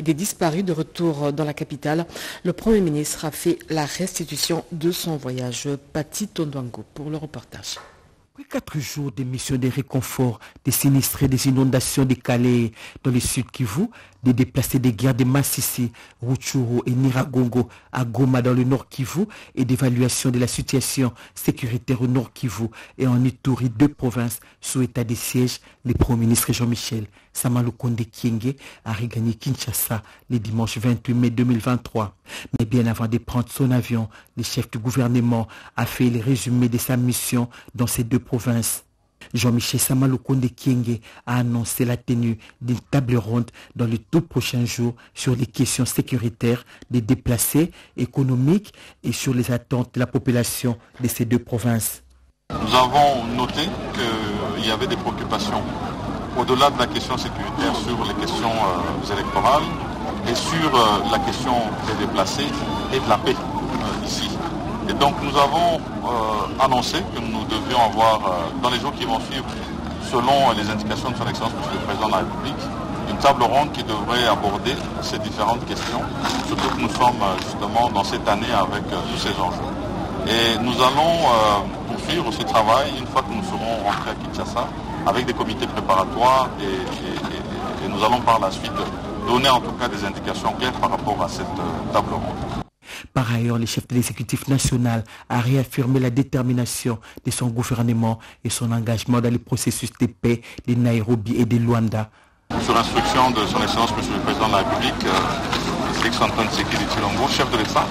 et des disparus de retour dans la capitale. Le Premier ministre a fait la restitution de son voyage. Pati Tondwango pour le reportage. Après 4 jours de missions de réconfort des sinistrés des inondations de Calais dans le sud Kivu, des déplacés des guerres de Massissi, Rutshuru et Niragongo à Goma dans le nord Kivu et d'évaluation de la situation sécuritaire au nord Kivu et en Ituri, 2 provinces sous état de siège, le Premier ministre Jean-Michel Samalukonde Kyenge a regagné Kinshasa le dimanche 28 mai 2023. Mais bien avant de prendre son avion, le chef du gouvernement a fait le résumé de sa mission dans ces 2 provinces. Jean-Michel Samalukonde Kyenge a annoncé la tenue d'une table ronde dans les tout prochains jours sur les questions sécuritaires des déplacés, économiques et sur les attentes de la population de ces 2 provinces. Nous avons noté qu'il y avait des préoccupations au-delà de la question sécuritaire sur les questions électorales et sur la question des déplacés et de la paix ici. Et donc nous avons annoncé que nous devions avoir, dans les jours qui vont suivre, selon les indications de son Excellence M. le Président de la République, une table ronde qui devrait aborder ces différentes questions, surtout que nous sommes justement dans cette année avec tous ces enjeux. Et nous allons poursuivre ce travail une fois que nous serons rentrés à Kinshasa avec des comités préparatoires et nous allons par la suite donner en tout cas des indications claires par rapport à cette table ronde. Par ailleurs, le chef de l'exécutif national a réaffirmé la détermination de son gouvernement et son engagement dans le processus de paix de Nairobi et de Luanda. Sur instruction de son Excellence M. le Président de la République, Félix Antoine Tshisekedi Tshilombo, chef de l'État,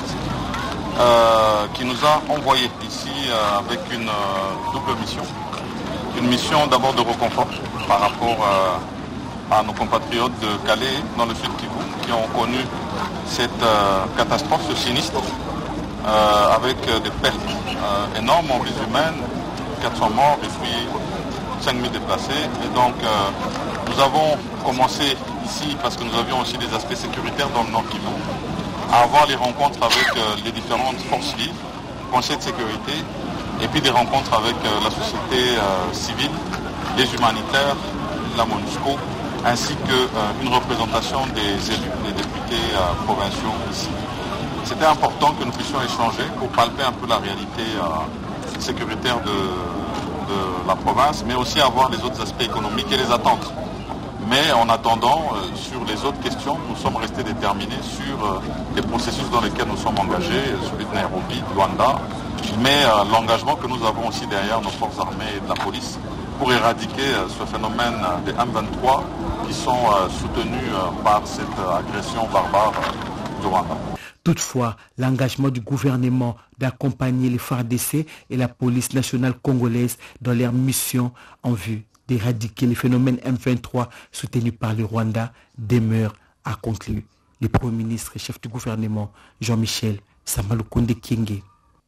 qui nous a envoyé ici avec une double mission. Une mission d'abord de réconfort par rapport à nos compatriotes de Calais dans le sud Kivu qui ont connu cette catastrophe, ce sinistre, avec des pertes énormes en vies humaines, 400 morts et puis 5000 déplacés. Et donc nous avons commencé ici, parce que nous avions aussi des aspects sécuritaires dans le nord Kivu, à avoir les rencontres avec les différentes forces vives, conseils de sécurité, et puis des rencontres avec la société civile, les humanitaires, la MONUSCO, ainsi qu'une représentation des élus, des députés provinciaux ici. C'était important que nous puissions échanger pour palper un peu la réalité sécuritaire de la province, mais aussi avoir les autres aspects économiques et les attentes. Mais en attendant, sur les autres questions, nous sommes restés déterminés sur les processus dans lesquels nous sommes engagés, celui de Nairobi, de Luanda, mais l'engagement que nous avons aussi derrière nos forces armées et de la police pour éradiquer ce phénomène des M23 qui sont soutenus par cette agression barbare du Rwanda. Toutefois, l'engagement du gouvernement d'accompagner les FARDC et la police nationale congolaise dans leur mission en vue d'éradiquer les phénomènes M23 soutenus par le Rwanda demeure à conclure. Le Premier ministre et chef du gouvernement, Jean-Michel Samalukonde Kyenge.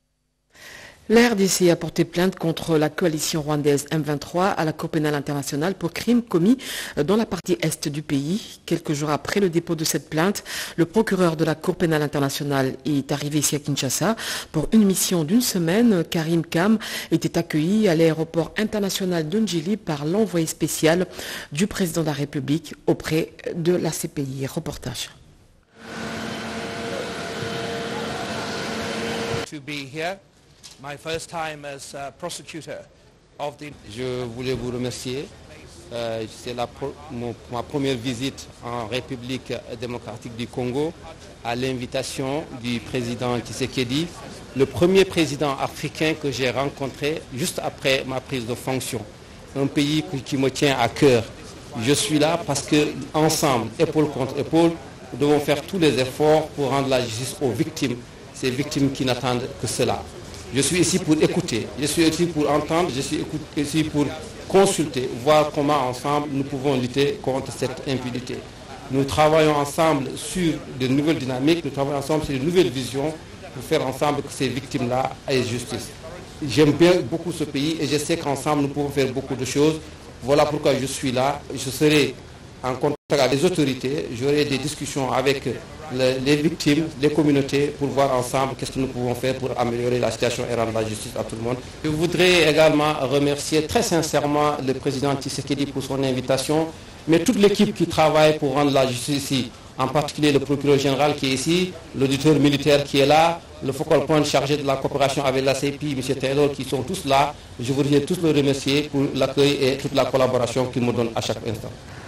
La RDC a porté plainte contre la coalition rwandaise M23 à la Cour pénale internationale pour crimes commis dans la partie est du pays. Quelques jours après le dépôt de cette plainte, le procureur de la Cour pénale internationale est arrivé ici à Kinshasa pour une mission d'1 semaine. Karim Kam était accueilli à l'aéroport international de Njili par l'envoyé spécial du président de la République auprès de la CPI. Reportage. Je voulais vous remercier. C'est ma première visite en République démocratique du Congo à l'invitation du président Tshisekedi, le premier président africain que j'ai rencontré juste après ma prise de fonction. Un pays qui me tient à cœur. Je suis là parce qu'ensemble, épaule contre épaule, nous devons faire tous les efforts pour rendre la justice aux victimes, ces victimes qui n'attendent que cela. Je suis ici pour écouter, je suis ici pour entendre, je suis ici pour consulter, voir comment ensemble nous pouvons lutter contre cette impunité. Nous travaillons ensemble sur de nouvelles dynamiques, nous travaillons ensemble sur de nouvelles visions pour faire ensemble que ces victimes-là aient justice. J'aime bien beaucoup ce pays et je sais qu'ensemble nous pouvons faire beaucoup de choses. Voilà pourquoi je suis là. Je serai en contact avec les autorités, j'aurai des discussions avec les victimes, les communautés pour voir ensemble qu'est-ce que nous pouvons faire pour améliorer la situation et rendre la justice à tout le monde. Je voudrais également remercier très sincèrement le président Tshisekedi pour son invitation, mais toute l'équipe qui travaille pour rendre la justice ici en particulier le procureur général qui est ici, l'auditeur militaire qui est là, le focal point chargé de la coopération avec la CPI, M. Taylor, qui sont tous là. Je voudrais tous les remercier pour l'accueil et toute la collaboration qu'ils me donnent à chaque instant.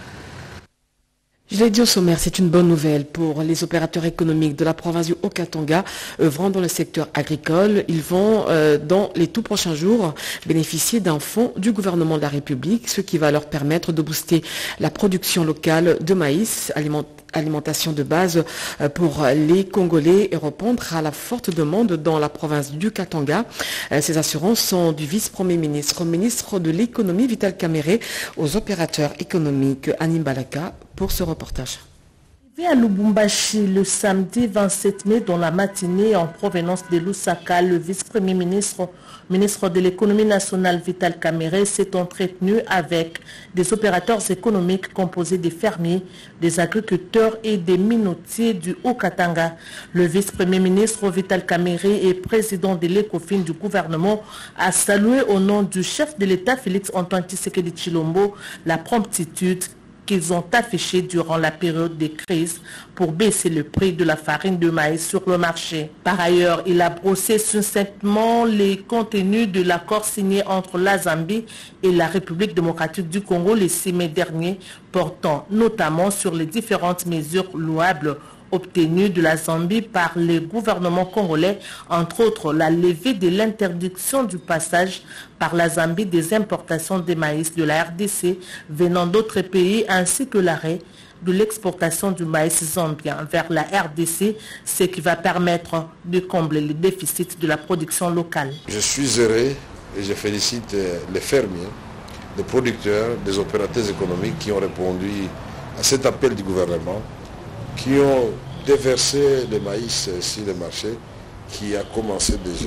Je l'ai dit au sommaire, c'est une bonne nouvelle pour les opérateurs économiques de la province du Haut-Katanga œuvrant dans le secteur agricole. Ils vont, dans les tout prochains jours, bénéficier d'un fonds du gouvernement de la République, ce qui va leur permettre de booster la production locale de maïs, alimentation de base pour les Congolais et répondre à la forte demande dans la province du Katanga. Ces assurances sont du vice-premier ministre, ministre de l'économie Vital Kamerhe, aux opérateurs économiques. Annie Balaka pour ce reportage. Arrivé à Lubumbashi le samedi 27 mai dans la matinée en provenance de Lusaka, le vice-premier ministre, ministre de l'économie nationale Vital Kamerhe s'est entretenu avec des opérateurs économiques composés des fermiers, des agriculteurs et des minotiers du Haut-Katanga. Le vice-premier ministre Vital Kamerhe et président de l'ECOFIN du gouvernement a salué au nom du chef de l'État Félix-Antoine Tshisekedi Tshilombo la promptitude qu'ils ont affiché durant la période de crise pour baisser le prix de la farine de maïs sur le marché. Par ailleurs, il a brossé succinctement les contenus de l'accord signé entre la Zambie et la République démocratique du Congo le 6 mai dernier, portant notamment sur les différentes mesures louables obtenues de la Zambie par le gouvernement congolais, entre autres la levée de l'interdiction du passage par la Zambie des importations de maïs de la RDC venant d'autres pays, ainsi que l'arrêt de l'exportation du maïs zambien vers la RDC, ce qui va permettre de combler le déficit de la production locale. Je suis heureux et je félicite les fermiers, les producteurs, les opérateurs économiques qui ont répondu à cet appel du gouvernement, qui ont déversé le maïs sur le marché, qui a commencé déjà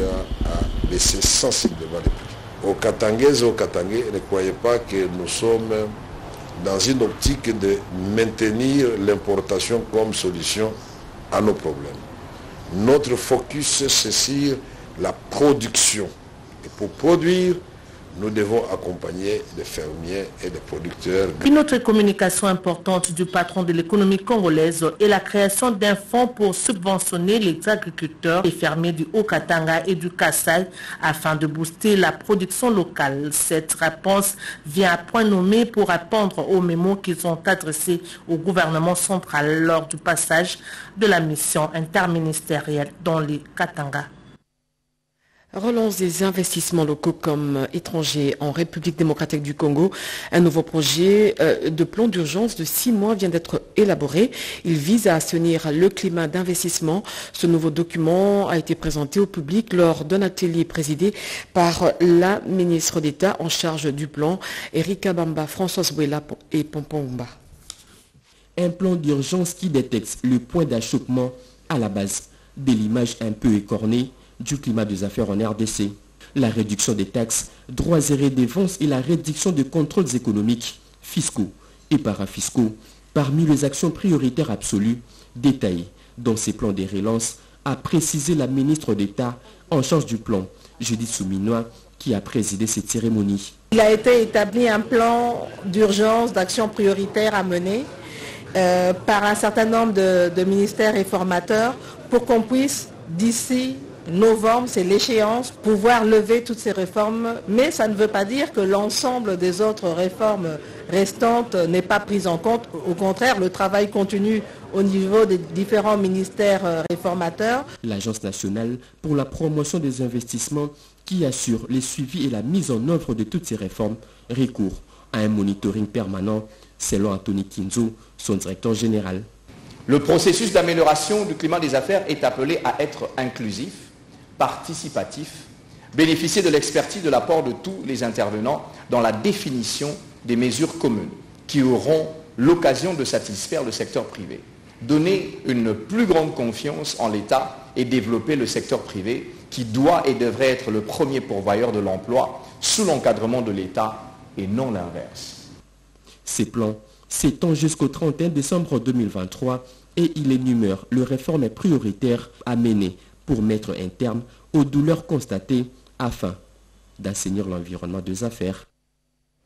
à baisser sensiblement les prix. Aux Katangaises et aux Katangais, ne croyez pas que nous sommes dans une optique de maintenir l'importation comme solution à nos problèmes. Notre focus, c'est sur la production. Et pour produire, nous devons accompagner les fermiers et les producteurs. Une autre communication importante du patron de l'économie congolaise est la création d'un fonds pour subventionner les agriculteurs et fermiers du Haut-Katanga et du Kasaï afin de booster la production locale. Cette réponse vient à point nommé pour répondre aux mémos qu'ils ont adressés au gouvernement central lors du passage de la mission interministérielle dans les Katanga. Relance des investissements locaux comme étrangers en République démocratique du Congo. Un nouveau projet de plan d'urgence de 6 mois vient d'être élaboré. Il vise à assainir le climat d'investissement. Ce nouveau document a été présenté au public lors d'un atelier présidé par la ministre d'État en charge du plan, Erika Bamba, Françoise Bouela et Pompomba. Un plan d'urgence qui détecte le point d'achoppement à la base de l'image un peu écornée du climat des affaires en RDC. La réduction des taxes, droits et redevances et la réduction des contrôles économiques, fiscaux et parafiscaux, parmi les actions prioritaires absolues, détaillées dans ces plans de relance, a précisé la ministre d'État en charge du plan, Judith Souminois, qui a présidé cette cérémonie. Il a été établi un plan d'urgence d'actions prioritaires à mener par un certain nombre de ministères et formateurs pour qu'on puisse, d'ici novembre, c'est l'échéance, pouvoir lever toutes ces réformes, mais ça ne veut pas dire que l'ensemble des autres réformes restantes n'est pas prise en compte. Au contraire, le travail continue au niveau des différents ministères réformateurs. L'Agence nationale pour la promotion des investissements qui assure les suivis et la mise en œuvre de toutes ces réformes recourt à un monitoring permanent, selon Anthony Kinzo, son directeur général. Le processus d'amélioration du climat des affaires est appelé à être inclusif, participatif, bénéficier de l'expertise de l'apport de tous les intervenants dans la définition des mesures communes qui auront l'occasion de satisfaire le secteur privé, donner une plus grande confiance en l'État et développer le secteur privé qui doit et devrait être le premier pourvoyeur de l'emploi sous l'encadrement de l'État et non l'inverse. Ces plans s'étendent jusqu'au 31 décembre 2023 et il énumère les réformes prioritaires à mener pour mettre un terme aux douleurs constatées afin d'assainir l'environnement des affaires.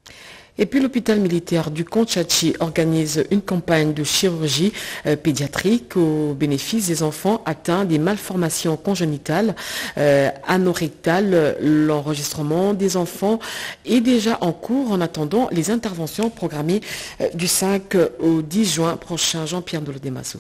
Et puis l'hôpital militaire du Kontchachi organise une campagne de chirurgie pédiatrique au bénéfice des enfants atteints des malformations congénitales, anorectales. L'enregistrement des enfants est déjà en cours en attendant les interventions programmées du 5 au 10 juin prochain. Jean-Pierre Dolodemasso.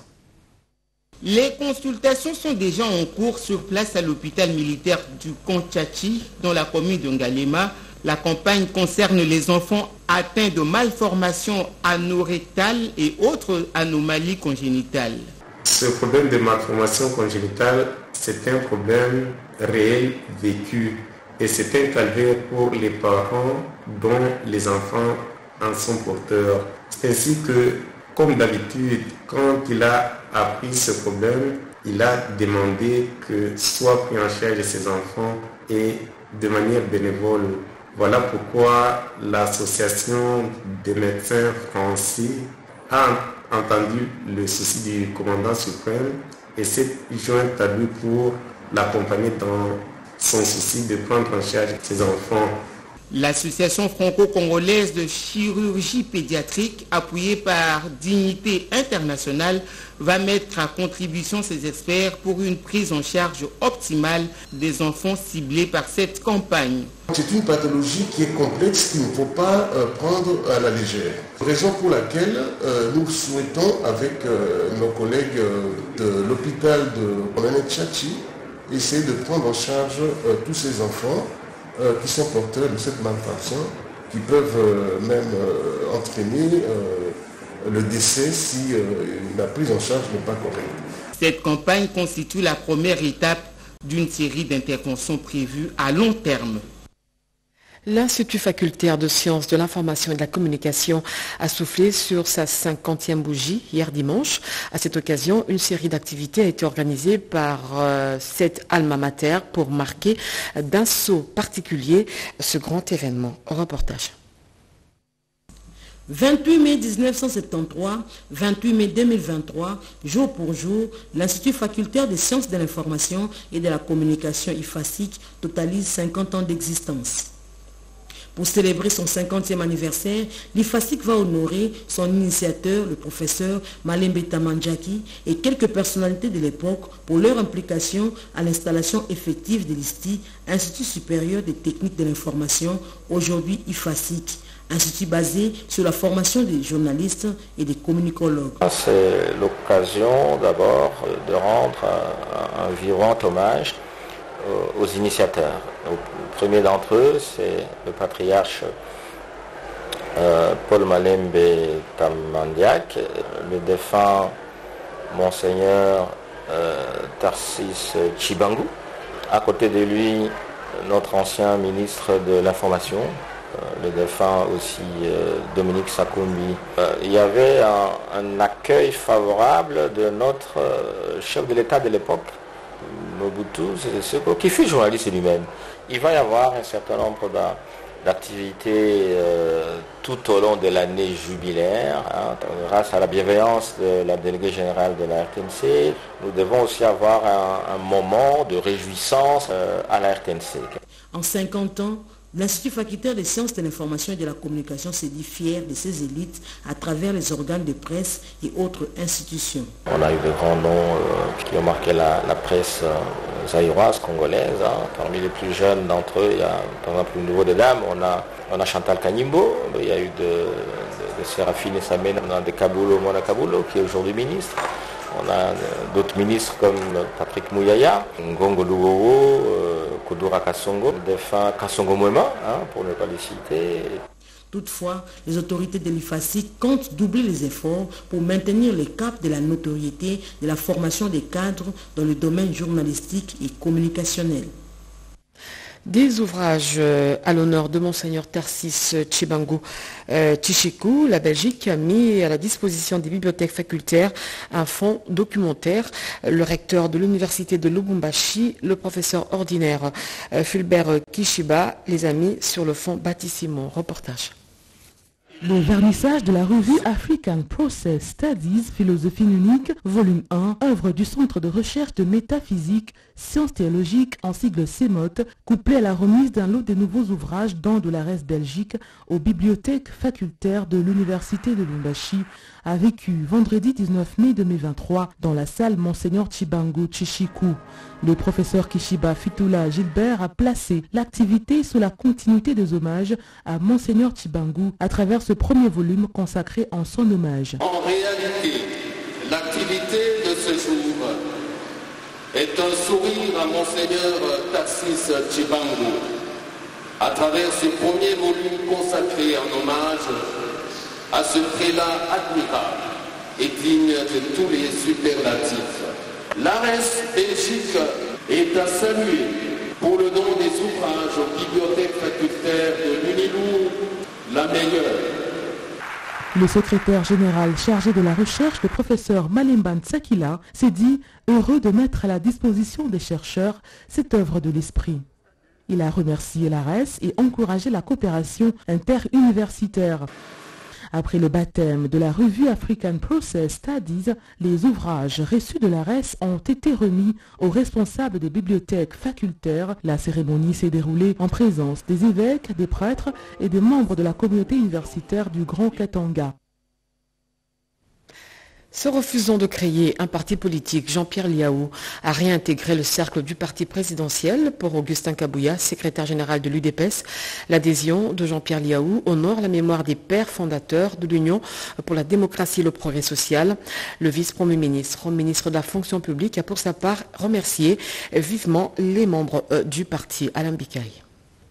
Les consultations sont déjà en cours sur place à l'hôpital militaire du Kontchachi dans la commune de Ngalema. La campagne concerne les enfants atteints de malformations anorectales et autres anomalies congénitales. Ce problème de malformation congénitale, c'est un problème réel vécu et c'est un calvaire pour les parents dont les enfants en sont porteurs. Ainsi que, comme d'habitude, quand il a appris ce problème, il a demandé que soit pris en charge ses enfants et de manière bénévole. Voilà pourquoi l'association des médecins français a entendu le souci du commandant suprême et s'est jointe à lui pour l'accompagner dans son souci de prendre en charge ses enfants. L'association franco-congolaise de chirurgie pédiatrique, appuyée par Dignité Internationale, va mettre à contribution ses experts pour une prise en charge optimale des enfants ciblés par cette campagne. C'est une pathologie qui est complexe, qu'il ne faut pas prendre à la légère. Raison pour laquelle nous souhaitons, avec nos collègues de l'hôpital de Kontchachi, essayer de prendre en charge tous ces enfants qui sont porteurs de cette malformation, qui peuvent même entraîner le décès si la prise en charge n'est pas correcte. Cette campagne constitue la première étape d'une série d'interventions prévues à long terme. L'Institut facultaire de sciences de l'information et de la communication a soufflé sur sa 50e bougie hier dimanche. À cette occasion, une série d'activités a été organisée par cette alma mater pour marquer d'un sceau particulier ce grand événement. Reportage. 28 mai 1973, 28 mai 2023, jour pour jour, l'Institut facultaire des sciences de l'information et de la communication IFASIC totalise 50 ans d'existence. Pour célébrer son 50e anniversaire, l'IFASIC va honorer son initiateur, le professeur Malembe Tamandjaki, et quelques personnalités de l'époque pour leur implication à l'installation effective de l'ISTI, Institut supérieur des techniques de l'information, aujourd'hui IFASIC, institut basé sur la formation des journalistes et des communicologues. C'est l'occasion d'abord de rendre un vibrant hommage aux initiateurs. Le premier d'entre eux, c'est le patriarche Paul Malembe Tamandiak, le défunt Monseigneur Tarsis Chibangu. À côté de lui, notre ancien ministre de l'Information, le défunt aussi Dominique Sakumbi. Il y avait un accueil favorable de notre chef de l'État de l'époque, Mobutu Sese Seko, qui fut journaliste lui-même. Il va y avoir un certain nombre d'activités tout au long de l'année jubilaire, grâce à la bienveillance de la déléguée générale de la RTNC. Nous devons aussi avoir un moment de réjouissance à la RTNC. En 50 ans, l'Institut facultaire des sciences de l'information et de la communication s'est dit fier de ses élites à travers les organes de presse et autres institutions. On a eu de grands noms qui ont marqué la presse zaïroise, congolaise. Parmi les plus jeunes d'entre eux, il y a par exemple au niveau des dames, on a Chantal Kanimbo, il y a eu de Séraphine Samé, on a de Kabulo Mona Kabulo qui est aujourd'hui ministre. On a d'autres ministres comme Patrick Mouyaya, Ngongo Luowo, Kodura Kassongo, le défunt Kassongo Mwema, pour ne pas les citer. Toutefois, les autorités de l'IFASIC comptent doubler les efforts pour maintenir le cap de la notoriété de la formation des cadres dans le domaine journalistique et communicationnel. Des ouvrages à l'honneur de Monseigneur Tarsis Chibangu Chichiku, la Belgique a mis à la disposition des bibliothèques facultaires un fonds documentaire. Le recteur de l'université de Lubumbashi, le professeur ordinaire Fulbert Kishiba, les a mis sur le fonds Bâtissimo. Reportage. Le vernissage de la revue African Process Studies, Philosophie unique, volume 1, œuvre du Centre de recherche de métaphysique, sciences théologiques en sigle CEMOT, couplé à la remise d'un lot des nouveaux ouvrages dans de la RES Belgique aux bibliothèques facultaires de l'Université de Lubumbashi, a vécu vendredi 19 mai 2023 dans la salle Monseigneur Chibangu Chichiku. Le professeur Kishiba Fitula Gilbert a placé l'activité sous la continuité des hommages à Monseigneur Chibangu à travers ce premier volume consacré en son hommage. En réalité, l'activité de ce jour est un sourire à Monseigneur Tarsis Chibangu à travers ce premier volume consacré en hommage à ce prélat admirable et digne de tous les superlatifs. L'ARES Belgique est à saluer pour le don des ouvrages aux bibliothèques facultaires de l'UNILOU, la meilleure. Le secrétaire général chargé de la recherche, le professeur Malemban Tsakila, s'est dit heureux de mettre à la disposition des chercheurs cette œuvre de l'esprit. Il a remercié l'ARES et encouragé la coopération interuniversitaire. Après le baptême de la revue African Process Studies, les ouvrages reçus de l'ARES ont été remis aux responsables des bibliothèques facultaires. La cérémonie s'est déroulée en présence des évêques, des prêtres et des membres de la communauté universitaire du Grand Katanga. Se refusant de créer un parti politique, Jean-Pierre Liaou a réintégré le cercle du parti présidentiel. Pour Augustin Kabouya, secrétaire général de l'UDPS, l'adhésion de Jean-Pierre Liaou honore la mémoire des pères fondateurs de l'Union pour la démocratie et le progrès social. Le vice-premier ministre, ministre de la fonction publique, a pour sa part remercié vivement les membres du parti. Alain Bikaï.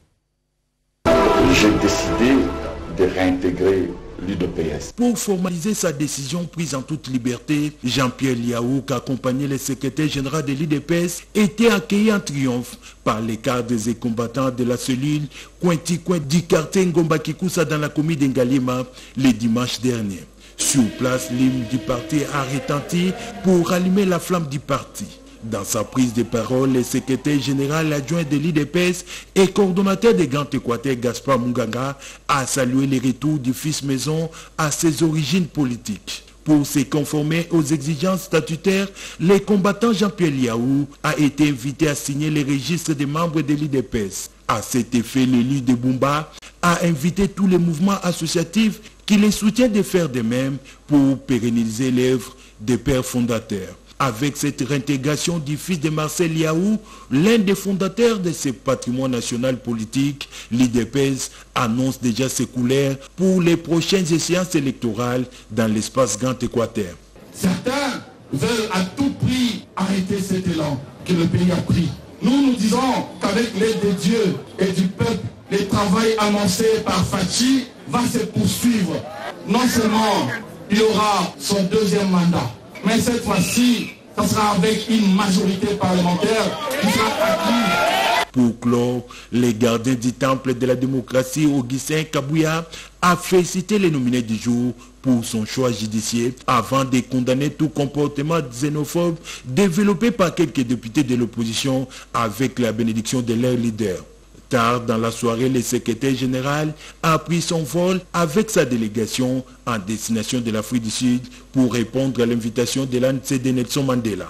J'ai décidé de réintégrer l'UDPS. Pour formaliser sa décision prise en toute liberté, Jean-Pierre Liaou, qui accompagnait le secrétaire général de l'UDPS, était accueilli en triomphe par les cadres et combattants de la cellule Cointi-Coin du quartier Ngomba-Kikusa dans la commune d'Ngalima le dimanche dernier. Sur place, l'hymne du parti a retenti pour rallumer la flamme du parti. Dans sa prise de parole, le secrétaire général adjoint de l'UDPS et coordonnateur des Grands Équateurs, Gaspard Munganga, a salué le retour du fils maison à ses origines politiques. Pour se conformer aux exigences statutaires, le combattant Jean-Pierre Liaou a été invité à signer les registres des membres de l'UDPS. À cet effet, l'élu de Bumba a invité tous les mouvements associatifs qui les soutiennent de faire de même pour pérenniser l'œuvre des pères fondateurs. Avec cette réintégration du fils de Marcel Liaou, l'un des fondateurs de ce patrimoine national politique, l'UDPS annonce déjà ses couleurs pour les prochaines échéances électorales dans l'espace Grand Équateur. Certains veulent à tout prix arrêter cet élan que le pays a pris. Nous disons qu'avec l'aide de Dieu et du peuple, le travail annoncé par Fachi va se poursuivre. Non seulement il y aura son deuxième mandat, mais cette fois-ci, ça sera avec une majorité parlementaire qui sera acquise. Pour clore, les gardiens du temple de la démocratie, Augustin Kabouya, a félicité les nominés du jour pour son choix judiciaire avant de condamner tout comportement xénophobe développé par quelques députés de l'opposition avec la bénédiction de leur leader. Tard dans la soirée, le secrétaire général a pris son vol avec sa délégation en destination de l'Afrique du Sud pour répondre à l'invitation de l'ANC de Nelson Mandela.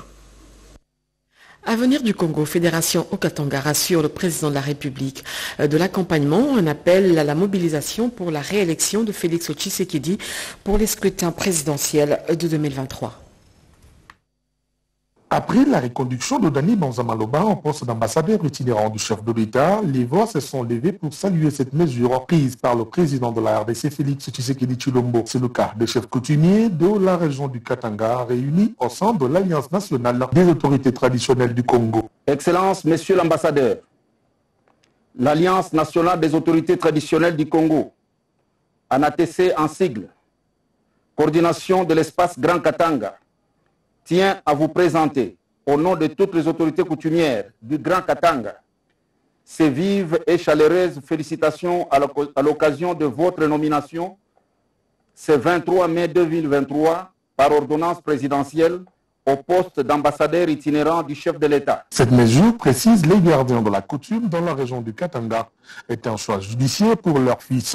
Avenir du Congo, Fédération Okatanga rassure le président de la République de l'accompagnement, un appel à la mobilisation pour la réélection de Félix Tshisekedi pour les scrutins présidentiels de 2023. Après la reconduction de Dani Banzamaloba en poste d'ambassadeur itinérant du chef de l'État, les voix se sont levées pour saluer cette mesure prise par le président de la RDC, Félix Tshisekedi Tshilombo. C'est le cas des chefs coutumiers de la région du Katanga réunis au sein de l'Alliance nationale des autorités traditionnelles du Congo. Excellences, Monsieur l'ambassadeur, l'Alliance nationale des autorités traditionnelles du Congo, ANATC en sigle, coordination de l'espace Grand Katanga, tient à vous présenter, au nom de toutes les autorités coutumières du Grand Katanga, ces vives et chaleureuses félicitations à l'occasion de votre nomination, ce 23 mai 2023, par ordonnance présidentielle, au poste d'ambassadeur itinérant du chef de l'État. Cette mesure précise les gardiens de la coutume dans la région du Katanga est un choix judiciaire pour leurs fils.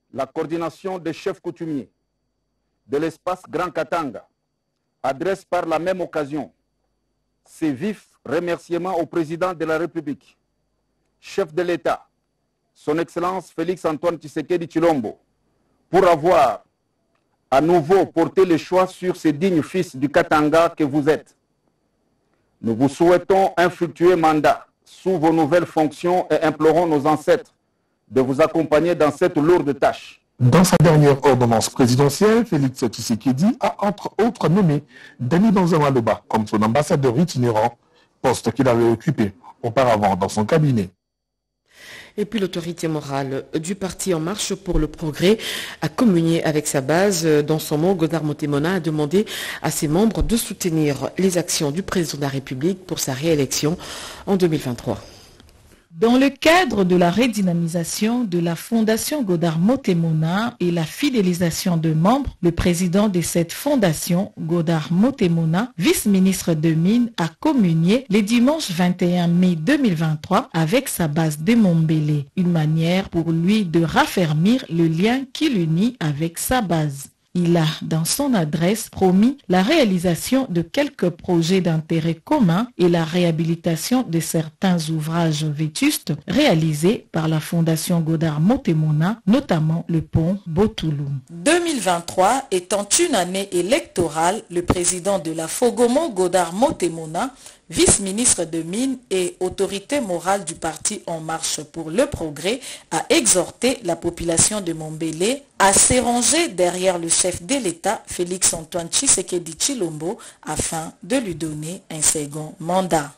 la coordination des chefs coutumiers de l'espace Grand Katanga adresse par la même occasion ses vifs remerciements au président de la République, chef de l'État, son Excellence Félix-Antoine Tshisekedi Tshilombo, pour avoir à nouveau porté le choix sur ces dignes fils du Katanga que vous êtes. Nous vous souhaitons un fructueux mandat sous vos nouvelles fonctions et implorons nos ancêtres de vous accompagner dans cette lourde tâche. Dans sa dernière ordonnance présidentielle, Félix Tshisekedi a entre autres nommé Denis Banza-Maloba comme son ambassadeur itinérant, poste qu'il avait occupé auparavant dans son cabinet. Et puis l'autorité morale du parti En Marche pour le Progrès a communié avec sa base. Dans son mot, Godard Motemona a demandé à ses membres de soutenir les actions du président de la République pour sa réélection en 2023. Dans le cadre de la redynamisation de la Fondation Godard Motemona et la fidélisation de membres, le président de cette fondation, Godard Motemona, vice-ministre de Mines, a communié le dimanche 21 mai 2023 avec sa base de Mombélé, une manière pour lui de raffermir le lien qui l'unit avec sa base. Il a, dans son adresse, promis la réalisation de quelques projets d'intérêt commun et la réhabilitation de certains ouvrages vétustes réalisés par la Fondation Godard Motemona, notamment le pont Botouloum. 2023 étant une année électorale, le président de la Fogomo Godard Motemona, vice-ministre de Mines et autorité morale du parti En Marche pour le Progrès, a exhorté la population de Mombélé à s'éranger derrière le chef de l'État, Félix-Antoine Tshisekedi Tshilombo, afin de lui donner un second mandat.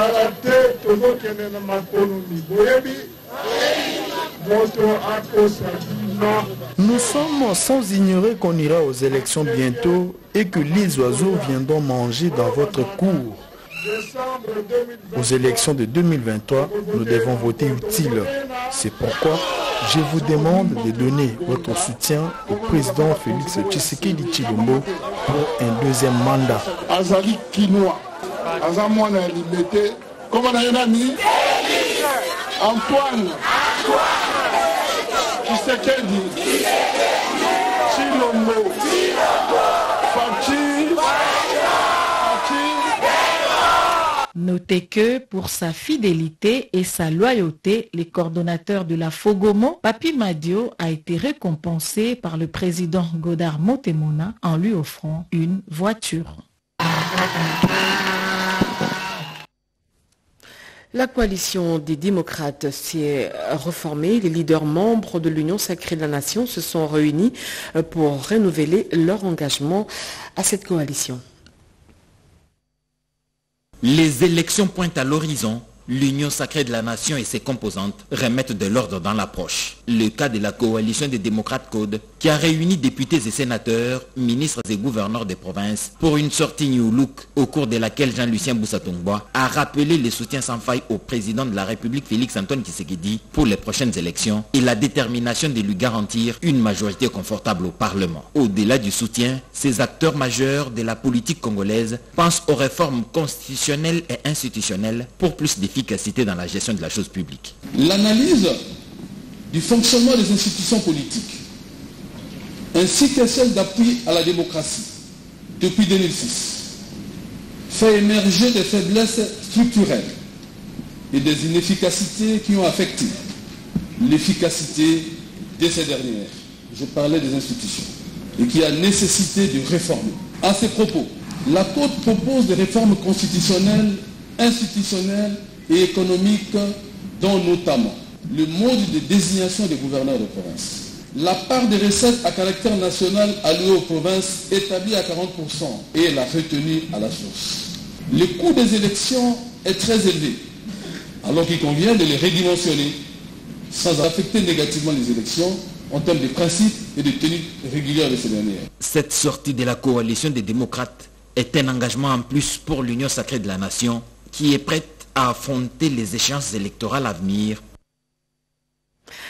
Nous sommes sans ignorer qu'on ira aux élections bientôt et que les oiseaux viendront manger dans votre cour. Aux élections de 2023, nous devons voter utile. C'est pourquoi je vous demande de donner votre soutien au président Félix Tshisekedi Tshilombo pour un deuxième mandat. Azali Kinoa, Azamwana Liberté, comment on a mis Antoine Tshisekedi Tshilombo, Notez que pour sa fidélité et sa loyauté, le coordonnateur de la Fogomo, Papi Madio, a été récompensé par le président Godard Motemona en lui offrant une voiture. La coalition des démocrates s'est reformée. Les leaders membres de l'Union sacrée de la nation se sont réunis pour renouveler leur engagement à cette coalition. Les élections pointent à l'horizon. L'Union sacrée de la nation et ses composantes remettent de l'ordre dans l'approche. Le cas de la coalition des démocrates CODE, qui a réuni députés et sénateurs, ministres et gouverneurs des provinces pour une sortie New Look au cours de laquelle Jean-Lucien Boussa-Tongboa a rappelé le soutien sans faille au président de la République Félix-Antoine Tshisekedi pour les prochaines élections et la détermination de lui garantir une majorité confortable au Parlement. Au-delà du soutien, ces acteurs majeurs de la politique congolaise pensent aux réformes constitutionnelles et institutionnelles pour plus d'efficacité dans la gestion de la chose publique. L'analyse du fonctionnement des institutions politiques ainsi que celle d'appui à la démocratie depuis 2006 fait émerger des faiblesses structurelles et des inefficacités qui ont affecté l'efficacité de ces dernières. Je parlais des institutions et qui a nécessité de réformer. À ces propos, la Côte propose des réformes constitutionnelles, institutionnelles et économiques, dont notamment le mode de désignation des gouverneurs de province. La part des recettes à caractère national allouées aux provinces établie à 40% et la retenue à la source. Le coût des élections est très élevé, alors qu'il convient de les redimensionner sans affecter négativement les élections en termes de principes et de tenue régulière de ces dernières. Cette sortie de la coalition des démocrates est un engagement en plus pour l'Union sacrée de la nation qui est prête à affronter les échéances électorales à venir.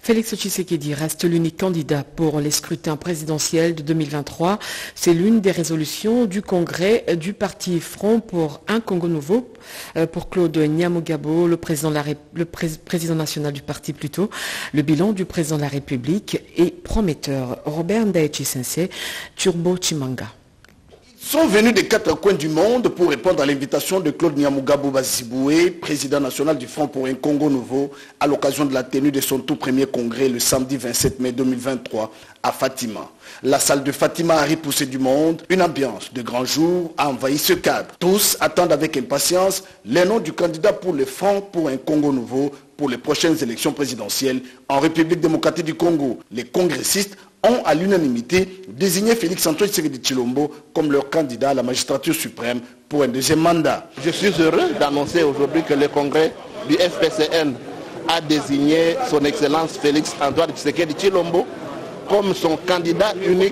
Félix Tshisekedi reste l'unique candidat pour les scrutins présidentiels de 2023. C'est l'une des résolutions du congrès du parti Front pour un Congo nouveau. Pour Claude Nyamugabo, le président national du parti plutôt, le bilan du président de la République est prometteur. Robert Ndaechi-Sensei, Turbo Chimanga. Sont venus des quatre coins du monde pour répondre à l'invitation de Claude Nyamugabo Baziboué, président national du Front pour un Congo nouveau, à l'occasion de la tenue de son tout premier congrès le samedi 27 mai 2023 à Fatima. La salle de Fatima a repoussé du monde. Une ambiance de grand jour a envahi ce cadre. Tous attendent avec impatience les noms du candidat pour le Front pour un Congo nouveau pour les prochaines élections présidentielles en République démocratique du Congo. Les congressistes ont à l'unanimité désigné Félix-Antoine Tshisekedi Tshilombo comme leur candidat à la magistrature suprême pour un deuxième mandat. Je suis heureux d'annoncer aujourd'hui que le congrès du FPCN a désigné son Excellence Félix-Antoine Tshisekedi Tshilombo comme son candidat unique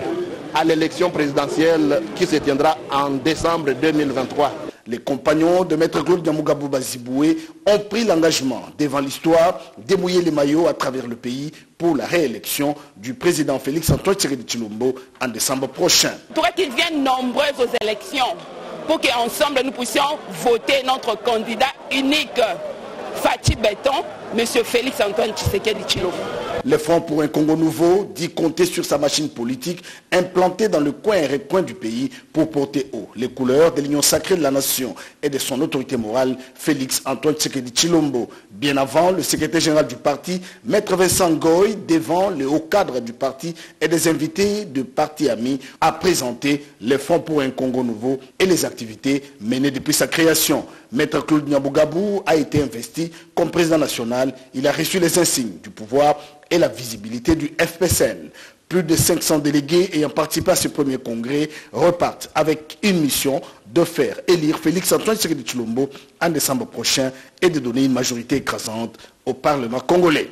à l'élection présidentielle qui se tiendra en décembre 2023. Les compagnons de Maître Claude Nyamugabo Baziboué ont pris l'engagement devant l'histoire d'émouiller les maillots à travers le pays pour la réélection du président Félix-Antoine Tshisekedi Tshilombo en décembre prochain. Il faudrait qu'ils viennent nombreux aux élections pour qu'ensemble nous puissions voter notre candidat unique, Fati Béton, M. Félix-Antoine Tshisekedi Tshilombo. Le Front pour un Congo nouveau dit compter sur sa machine politique implantée dans le coin et recoin du pays pour porter haut les couleurs de l'union sacrée de la nation et de son autorité morale, Félix-Antoine Tshisekedi Tshilombo. Bien avant, le secrétaire général du parti, Maître Vincent Goy, devant le haut cadre du parti et des invités de partis amis, a présenté le Front pour un Congo nouveau et les activités menées depuis sa création. Maître Claude Nyamugabo a été investi comme président national. Il a reçu les insignes du pouvoir et la visibilité du FPCN. Plus de 500 délégués ayant participé à ce premier congrès repartent avec une mission de faire élire Félix-Antoine Tshisekedi Tshilombo en décembre prochain et de donner une majorité écrasante au Parlement congolais.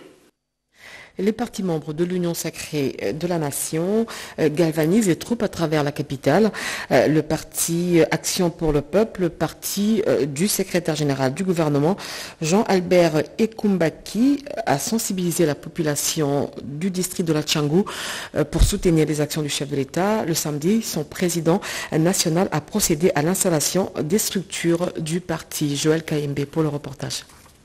Les partis membres de l'Union sacrée de la nation galvanisent les troupes à travers la capitale. Le parti Action pour le peuple, le parti du secrétaire général du gouvernement, Jean-Albert Ekumbaki, a sensibilisé la population du district de la Tchangou pour soutenir les actions du chef de l'État. Le samedi, son président national a procédé à l'installation des structures du parti. Joël Kayembe pour le reportage.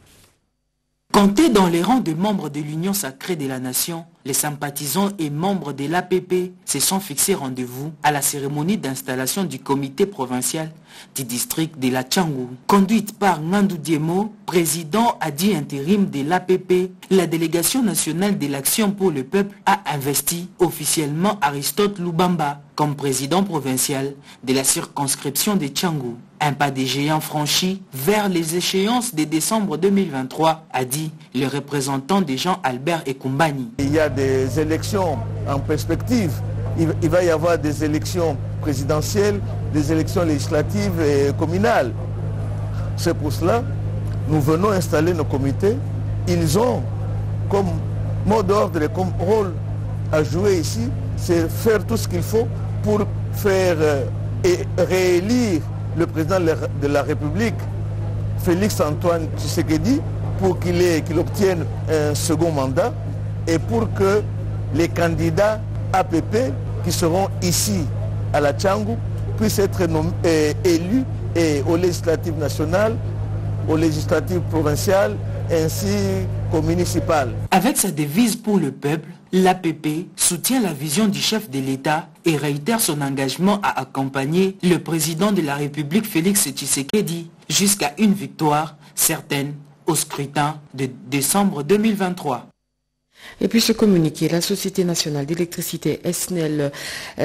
Comptés dans les rangs de membres de l'Union sacrée de la nation, les sympathisants et membres de l'APP se sont fixés rendez-vous à la cérémonie d'installation du comité provincial du district de la Tchangou. Conduite par Ngandou Diemo, président adjoint intérim de l'APP, la délégation nationale de l'Action pour le peuple a investi officiellement Aristote Lubamba comme président provincial de la circonscription de Tchangou. Un pas de géant franchi vers les échéances de décembre 2023, a dit le représentant de Jean-Albert Ekumbani. Il y a des élections en perspective. Il va y avoir des élections présidentielles, des élections législatives et communales. C'est pour cela que nous venons installer nos comités. Ils ont comme mot d'ordre et comme rôle à jouer ici, c'est faire tout ce qu'il faut pour faire et réélire le président de la République, Félix-Antoine Tshisekedi, pour qu'il obtienne un second mandat et pour que les candidats APP qui seront ici à la Tchangou puissent être élus et aux législatives nationales, aux législatives provinciales ainsi qu'aux municipales. Avec sa devise pour le peuple, l'APP soutient la vision du chef de l'État et réitère son engagement à accompagner le président de la République Félix Tshisekedi jusqu'à une victoire certaine au scrutin de décembre 2023. Et puis ce communiqué, la Société nationale d'électricité SNEL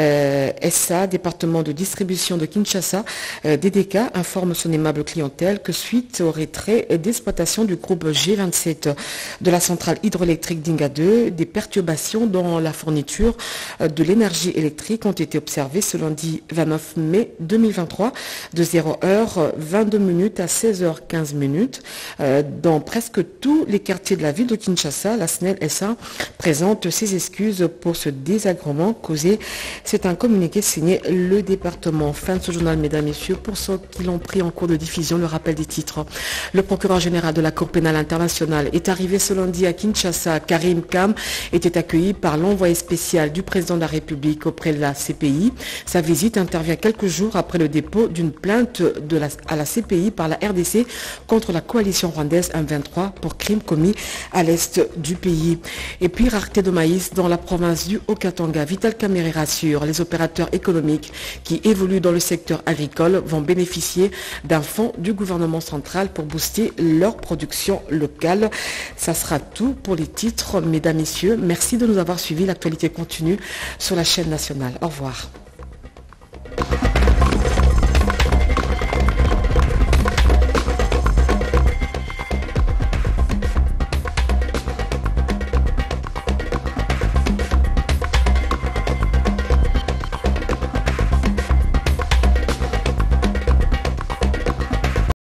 SA, département de distribution de Kinshasa, DDK, informe son aimable clientèle que suite au retrait d'exploitation du groupe G27 de la centrale hydroélectrique d'Inga 2, des perturbations dans la fourniture de l'énergie électrique ont été observées ce lundi 29 mai 2023 de 0h22 à 16h15 dans presque tous les quartiers de la ville de Kinshasa. La SNEL SA Kinshasa présente ses excuses pour ce désagrément causé. C'est un communiqué signé le département. Fin de ce journal, mesdames, messieurs. Pour ceux qui l'ont pris en cours de diffusion, le rappel des titres. Le procureur général de la Cour pénale internationale est arrivé ce lundi à Kinshasa. Karim Kam était accueilli par l'envoyé spécial du président de la République auprès de la CPI. Sa visite intervient quelques jours après le dépôt d'une plainte à la CPI par la RDC contre la coalition rwandaise M23 pour crimes commis à l'est du pays. Et puis rareté de maïs dans la province du Haut-Katanga. Vital Kamerhe rassure, les opérateurs économiques qui évoluent dans le secteur agricole vont bénéficier d'un fonds du gouvernement central pour booster leur production locale. Ça sera tout pour les titres, mesdames, messieurs. Merci de nous avoir suivis. L'actualité continue sur la chaîne nationale. Au revoir.